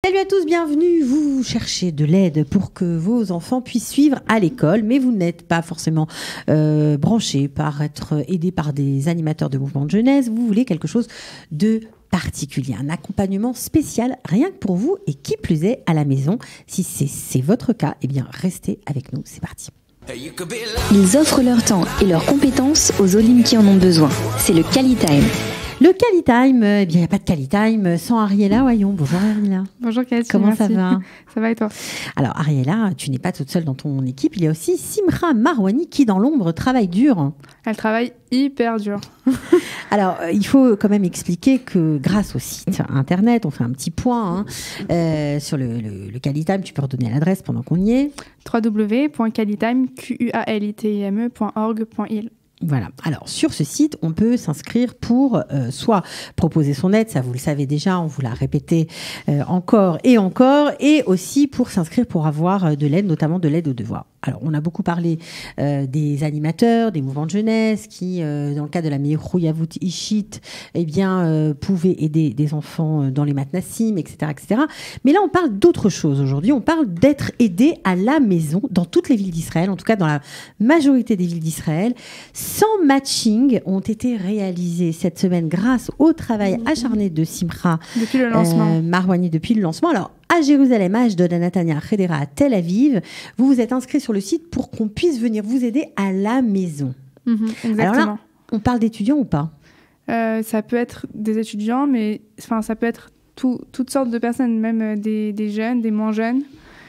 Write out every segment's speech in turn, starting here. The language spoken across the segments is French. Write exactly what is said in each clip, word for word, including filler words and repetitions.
Salut à tous, bienvenue. Vous cherchez de l'aide pour que vos enfants puissent suivre à l'école, mais vous n'êtes pas forcément euh, branché par être aidé par des animateurs de mouvements de jeunesse. Vous voulez quelque chose de particulier, un accompagnement spécial rien que pour vous et qui plus est à la maison. Si c'est, c'est votre cas, eh bien restez avec nous, c'est parti. Ils offrent leur temps et leurs compétences aux Olim qui en ont besoin. C'est le Cali Time. Le Cali Time, eh bien il n'y a pas de Cali Time sans Ariella Oyon. Bonjour Ariella. Bonjour Cathy. Comment merci. ça va? Ça va et toi? Alors Ariella, tu n'es pas toute seule dans ton équipe, il y a aussi Simra Marwani qui dans l'ombre travaille dur. Elle travaille hyper dur. Alors, euh, il faut quand même expliquer que grâce au site internet, on fait un petit point hein, euh, sur le, le, le Cali Time. Tu peux redonner l'adresse pendant qu'on y est. w w w point calitime point org point i l. Voilà. Alors, sur ce site, on peut s'inscrire pour euh, soit proposer son aide, ça vous le savez déjà, on vous l'a répété euh, encore et encore, et aussi pour s'inscrire pour avoir de l'aide, notamment de l'aide aux devoirs. Alors, on a beaucoup parlé euh, des animateurs, des mouvements de jeunesse qui, euh, dans le cas de la Mehrouyaout Ishit, eh bien, euh, pouvaient aider des enfants dans les matnassim, et cetera, et cetera. Mais là, on parle d'autre chose aujourd'hui. On parle d'être aidé à la maison dans toutes les villes d'Israël, en tout cas dans la majorité des villes d'Israël. cent matchings ont été réalisés cette semaine grâce au travail acharné de Simra depuis le lancement. Euh, Marwani depuis le lancement. Alors, à Jérusalem, à Ashdod, à Netanya, à Hedera, à Tel Aviv, vous vous êtes inscrits sur le site pour qu'on puisse venir vous aider à la maison. Mmh, exactement. Alors là, on parle d'étudiants ou pas? euh, Ça peut être des étudiants, mais enfin, ça peut être tout, toutes sortes de personnes, même des, des jeunes, des moins jeunes.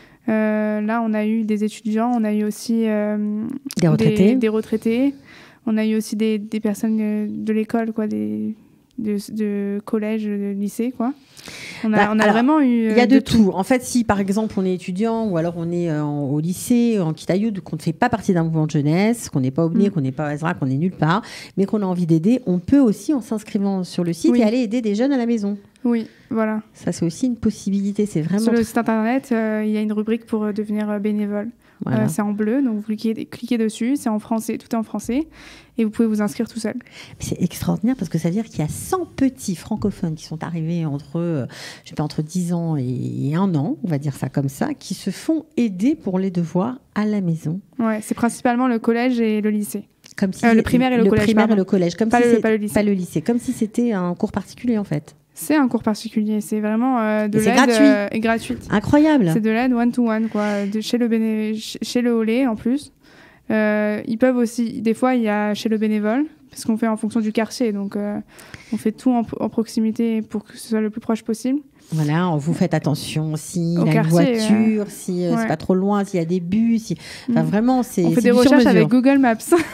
Euh, là, on a eu des étudiants, on a eu aussi euh, des retraités. Des, des retraités. On a eu aussi des, des personnes de l'école, quoi, des, de, de collège, de lycée, quoi. On a, bah, on a alors, vraiment eu. Il y a de, de tout. tout. En fait, si par exemple on est étudiant ou alors on est euh, en, au lycée, en Kitayoud, qu'on ne fait pas partie d'un mouvement de jeunesse, qu'on n'est pas Obni, mmh. qu'on n'est pas Ezra, qu'on n'est nulle part, mais qu'on a envie d'aider, on peut aussi, en s'inscrivant sur le site, oui. et aller aider des jeunes à la maison. Oui, voilà. Ça, c'est aussi une possibilité. C'est vraiment. Sur le site internet, euh, il y a une rubrique pour euh, devenir euh, bénévole. Voilà. Euh, c'est en bleu, donc vous cliquez, cliquez dessus, c'est en français, tout est en français, et vous pouvez vous inscrire tout seul. C'est extraordinaire parce que ça veut dire qu'il y a cent petits francophones qui sont arrivés entre, euh, je sais pas, entre dix ans et un an, on va dire ça comme ça, qui se font aider pour les devoirs à la maison. Ouais, c'est principalement le collège et le lycée. Comme si euh, le primaire et le, le collège. Primaire et le collège, comme pas, si le, pas le lycée. Pas le lycée, comme si c'était un cours particulier en fait. C'est un cours particulier, c'est vraiment euh, de l'aide gratuit. Euh, gratuite. Incroyable. C'est de l'aide one-to-one, quoi, de chez le, béné... chez le Olé en plus. Euh, ils peuvent aussi, des fois, il y a chez le bénévole, parce qu'on fait en fonction du quartier, donc euh, on fait tout en, en proximité pour que ce soit le plus proche possible. Voilà, vous faites attention s'il Au a quartier, une voiture, euh... si euh, ouais. c'est pas trop loin, s'il y a des bus. Si... Enfin, mmh. vraiment, c'est On fait c'est des du recherches sur-mesure. avec Google Maps.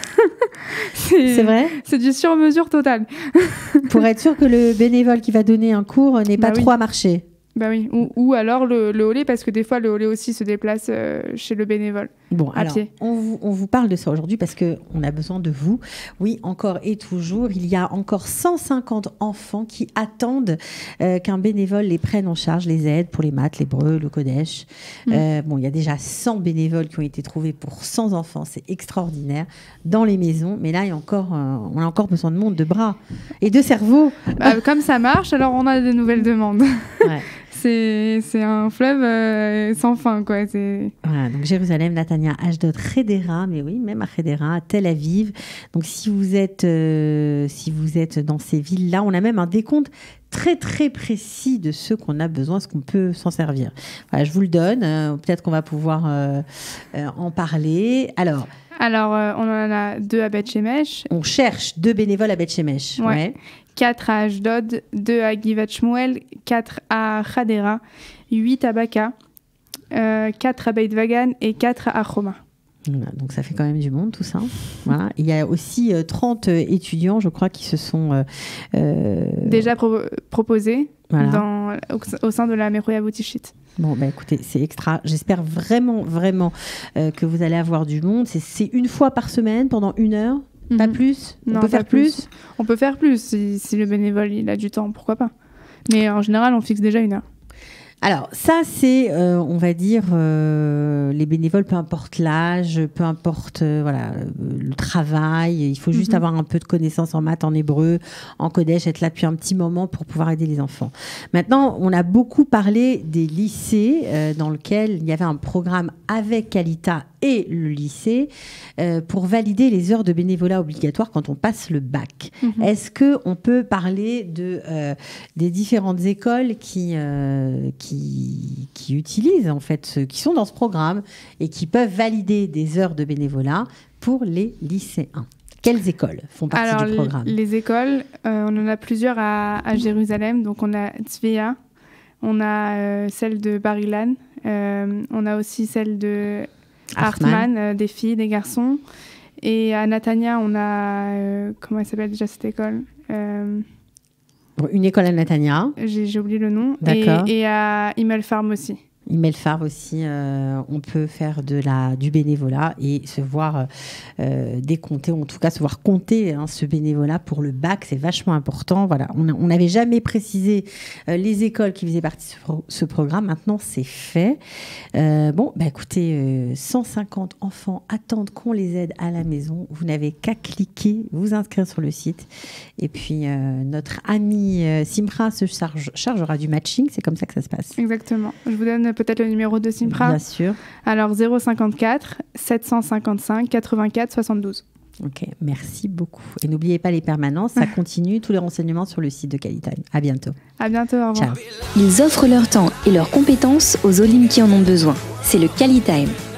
C'est vrai? C'est du sur-mesure total. Pour être sûr que le bénévole qui va donner un cours n'ait bah pas oui. trop à marcher. Bah oui, ou, ou alors le, le Olé, parce que des fois le Olé aussi se déplace euh, chez le bénévole. Bon, à alors, pied. On, vous, on vous parle de ça aujourd'hui parce qu'on a besoin de vous. Oui, encore et toujours, il y a encore cent cinquante enfants qui attendent euh, qu'un bénévole les prenne en charge, les aide pour les maths, l'hébreu, le Kodesh. Mmh. Euh, bon, il y a déjà cent bénévoles qui ont été trouvés pour cent enfants, c'est extraordinaire, dans les maisons. Mais là, il y a encore, euh, on a encore besoin de monde, de bras et de cerveau. Bah, comme ça marche, alors on a de nouvelles demandes. Ouais. C'est, c'est un fleuve euh, sans fin, quoi. C'est... Voilà, donc Jérusalem, Netanya, Ashdod, Hedera, mais oui, même à Hedera, à Tel Aviv. Donc si vous êtes, euh, si vous êtes dans ces villes-là, on a même un décompte très très précis de ce qu'on a besoin, ce qu'on peut s'en servir. Voilà, je vous le donne. Euh, peut-être qu'on va pouvoir euh, euh, en parler. Alors. Alors, euh, on en a deux à Beth Shemesh. On cherche deux bénévoles à Beth Shemesh. Ouais. Ouais. quatre à Ashdod, deux à Givat Shmuel, quatre à Hadera, huit à Baka, euh, quatre à Beit Vagan et quatre à Choma. Voilà, donc ça fait quand même du monde tout ça. Voilà. Il y a aussi euh, trente étudiants, je crois, qui se sont euh, euh... déjà pro- proposés voilà. dans, au, au sein de la Mehrouyaout Ishit. Bon, bah écoutez, c'est extra. J'espère vraiment, vraiment euh, que vous allez avoir du monde. C'est, c'est une fois par semaine, pendant une heure, mm-hmm. pas plus. On non, peut faire plus. plus. On peut faire plus si, si le bénévole il a du temps, pourquoi pas. Mais en général, on fixe déjà une heure. Alors ça, c'est, euh, on va dire, euh, les bénévoles, peu importe l'âge, peu importe euh, voilà, euh, le travail, il faut juste mm-hmm. avoir un peu de connaissances en maths, en hébreu, en Kodesh, être là depuis un petit moment pour pouvoir aider les enfants. Maintenant, on a beaucoup parlé des lycées euh, dans lesquels il y avait un programme avec Qualita et le lycée euh, pour valider les heures de bénévolat obligatoires quand on passe le bac. Mm-hmm. Est-ce qu'on peut parler de, euh, des différentes écoles qui, euh, qui, qui utilisent, en fait, ceux qui sont dans ce programme et qui peuvent valider des heures de bénévolat pour les lycéens? Quelles écoles font partie Alors, du programme? Les écoles, euh, on en a plusieurs à, à Jérusalem. Donc, on a Tzvia, on a euh, celle de Bar Ilan, euh, on a aussi celle de Hartman, Hartman euh, des filles, des garçons. Et à Natania, on a... Euh, comment elle s'appelle déjà cette école euh, Une école à Natania. J'ai, j'ai oublié le nom. D'accord. Et, et à Himmel Farm aussi. Imelfar aussi, euh, on peut faire de la, du bénévolat et se voir euh, décompter, ou en tout cas se voir compter hein, ce bénévolat pour le bac, c'est vachement important. Voilà, on n'avait jamais précisé euh, les écoles qui faisaient partie de ce, pro- ce programme, maintenant c'est fait. Euh, bon, bah écoutez, euh, cent cinquante enfants attendent qu'on les aide à la maison. Vous n'avez qu'à cliquer, vous inscrire sur le site et puis euh, notre ami euh, Simra se charge, chargera du matching, c'est comme ça que ça se passe. Exactement, je vous donne peut-être le numéro de Simpra. Bien sûr. Alors zéro cinquante-quatre sept cent cinquante-cinq quatre-vingt-quatre soixante-douze. Ok, merci beaucoup. Et n'oubliez pas les permanences, ça continue. Tous les renseignements sur le site de Qualitime. À bientôt. À bientôt, au revoir. Ciao. Ils offrent leur temps et leurs compétences aux Olim qui en ont besoin. C'est le Qualitime.